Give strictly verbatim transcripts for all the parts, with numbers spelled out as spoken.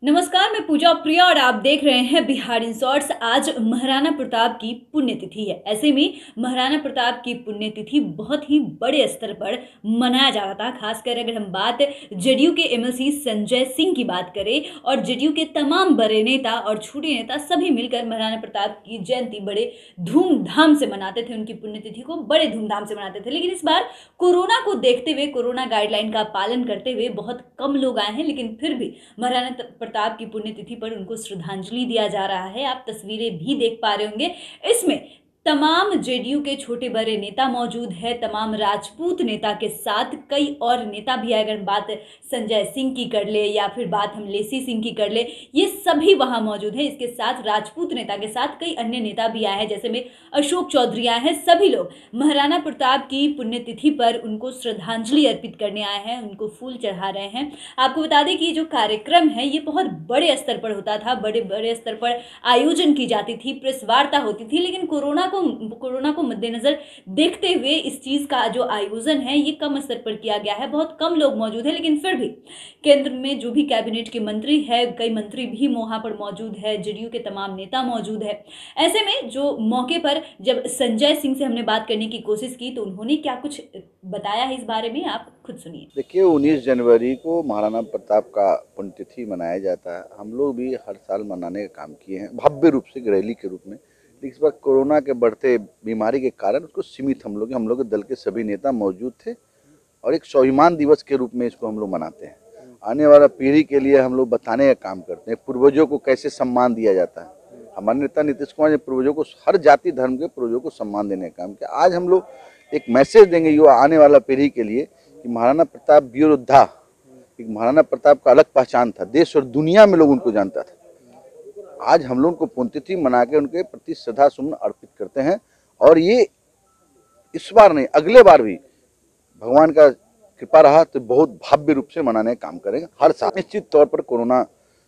नमस्कार, मैं पूजा प्रिया और आप देख रहे हैं बिहार इन शॉर्ट्स। आज महाराणा प्रताप की पुण्यतिथि है। ऐसे में महाराणा प्रताप की पुण्यतिथि बहुत ही बड़े स्तर पर मनाया जा रहा था। खासकर अगर हम बात जेडीयू के एमएलसी संजय सिंह की बात करें और जेडीयू के तमाम बड़े नेता और छोटे नेता सभी मिलकर महाराणा प्रताप की जयंती बड़े धूमधाम से मनाते थे, उनकी पुण्यतिथि को बड़े धूमधाम से मनाते थे। लेकिन इस बार कोरोना को देखते हुए, कोरोना गाइडलाइन का पालन करते हुए बहुत कम लोग आए हैं, लेकिन फिर भी महाराणा प्रताप की पुण्यतिथि पर उनको श्रद्धांजलि दिया जा रहा है। आप तस्वीरें भी देख पा रहे होंगे। इसमें तमाम जेडीयू के छोटे बड़े नेता मौजूद है, तमाम राजपूत नेता के साथ कई और नेता भी है। अगर बात संजय सिंह की कर ले या फिर बात हम लेसी सिंह की कर ले, ये सभी वहां मौजूद है। इसके साथ राजपूत नेता के साथ कई अन्य नेता भी आए हैं, जैसे में अशोक चौधरी आए हैं। सभी लोग महाराणा प्रताप की पुण्यतिथि पर उनको श्रद्धांजलि अर्पित करने आए हैं, उनको फूल चढ़ा रहे हैं। आपको बता दें कि जो कार्यक्रम है ये बहुत बड़े स्तर पर होता था, बड़े बड़े स्तर पर आयोजन की जाती थी, प्रेस वार्ता होती थी। लेकिन कोरोना को कोरोना को मद्देनजर देखते हुए इस चीज का जो आयोजन है ये कम स्तर पर किया गया है। बहुत कम लोग मौजूद है, लेकिन फिर भी केंद्र में जो भी कैबिनेट के मंत्री है, कई मंत्री भी वहां पर मौजूद है, जेडीयू के तमाम नेता मौजूद है। ऐसे में जो मौके पर जब संजय सिंह से हमने बात करने की कोशिश की तो उन्होंने क्या कुछ बताया है इस बारे में, आप खुद सुनिए। देखिए, उन्नीस जनवरी को महाराणा प्रताप का पुण्यतिथि मनाया जाता है। हम लोग भी हर साल मनाने का काम किए हैं, भव्य रूप से रैली के रूप में। लेकिन इस बार कोरोना के बढ़ते बीमारी के कारण उसको सीमित हम लोग हम लोग के दल के सभी नेता मौजूद थे और एक स्वाभिमान दिवस के रूप में इसको हम लोग मनाते हैं। आने वाला पीढ़ी के लिए हम लोग बताने का काम करते हैं, पूर्वजों को कैसे सम्मान दिया जाता है। हमारे नेता नीतीश कुमार ने पूर्वजों को, हर जाति धर्म के पूर्वजों को सम्मान देने का काम किया। आज हम लोग एक मैसेज देंगे युवा आने वाला पीढ़ी के लिए कि महाराणा प्रताप वीर योद्धा, एक महाराणा प्रताप का अलग पहचान था, देश और दुनिया में लोग उनको जानता था। आज हम लोग को पुण्यतिथि मना के उनके प्रति श्रद्धा सुमन अर्पित करते हैं और ये इस बार नहीं, अगले बार भी भगवान का कृपा रहा तो बहुत भव्य रूप से मनाने का काम करेंगे। हर साल निश्चित तौर पर कोरोना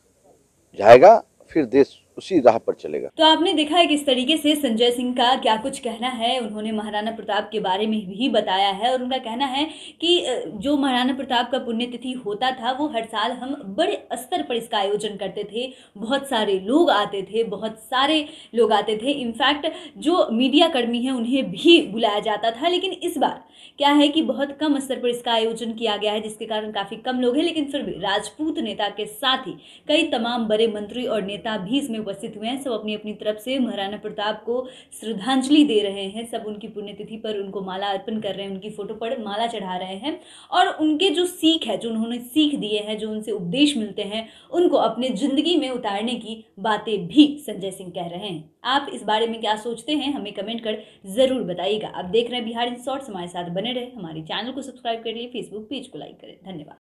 जाएगा, फिर देश उसी राह पर चलेगा। तो आपने देखा है किस तरीके से संजय सिंह का क्या कुछ कहना है। उन्होंने महाराणा प्रताप के बारे में भी बताया है और उनका कहना है कि जो महाराणा प्रताप का पुण्यतिथि होता था वो हर साल हम बड़े स्तर पर इसका आयोजन करते थे। बहुत सारे लोग आते थे, बहुत सारे लोग आते थे। इनफैक्ट जो मीडिया कर्मी हैं उन्हें भी बुलाया जाता था। लेकिन इस बार क्या है कि बहुत कम स्तर पर इसका आयोजन किया गया है, जिसके कारण काफ़ी कम लोग हैं। लेकिन फिर भी राजपूत नेता के साथ ही कई तमाम बड़े मंत्री और नेता भी इसमें उपस्थित हुए हैं। सब अपनी अपनी तरफ से महाराणा प्रताप को श्रद्धांजलि दे रहे हैं। सब उनकी पुण्यतिथि पर उनको माला अर्पण कर रहे हैं, उनकी फोटो पर माला चढ़ा रहे हैं और उनके जो सीख है, जो उन्होंने सीख दिए हैं, जो उनसे उपदेश मिलते हैं, उनको अपने जिंदगी में उतारने की बातें भी संजय सिंह कह रहे हैं। आप इस बारे में क्या सोचते हैं, हमें कमेंट कर जरूर बताइएगा। आप देख रहे हैं बिहार इन शॉर्ट्स, हमारे साथ बने रहे। हमारे चैनल को सब्सक्राइब कर लिए, फेसबुक पेज को लाइक करें। धन्यवाद।